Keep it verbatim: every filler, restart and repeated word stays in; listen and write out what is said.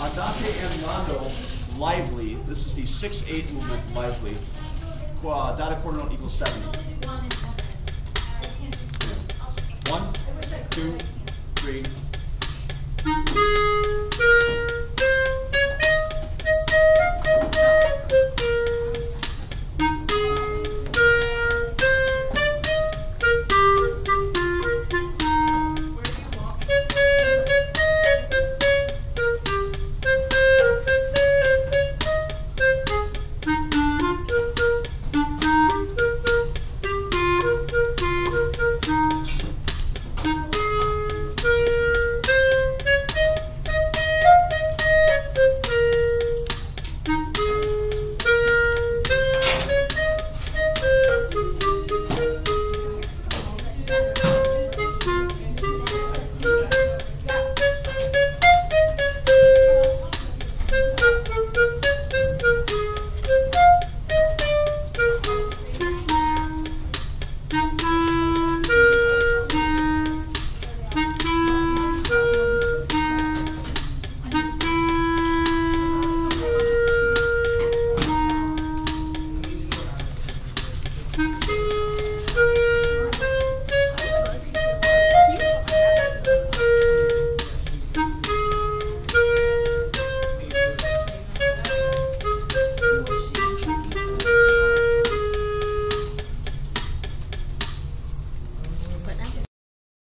Andante andando, lively. This is the six eight movement, lively. Qua, dada quarter note equals seven. One, two, three. Thank you.